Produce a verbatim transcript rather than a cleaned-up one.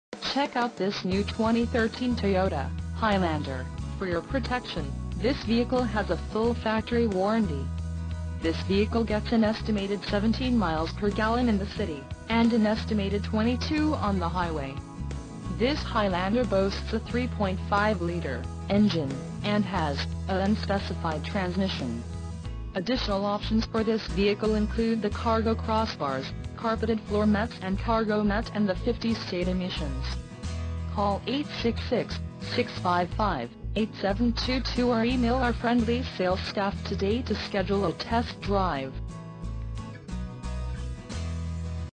Check out this new twenty thirteen Toyota Highlander. For your protection, this vehicle has a full factory warranty. This vehicle gets an estimated seventeen miles per gallon in the city, and an estimated twenty-two on the highway. This Highlander boasts a three point five liter engine, and has an unspecified transmission. Additional options for this vehicle include the cargo crossbars, carpeted floor mats and cargo mat, and the fifty state emissions. Call eight six six, six five five, eight seven two two or email our friendly sales staff today to schedule a test drive.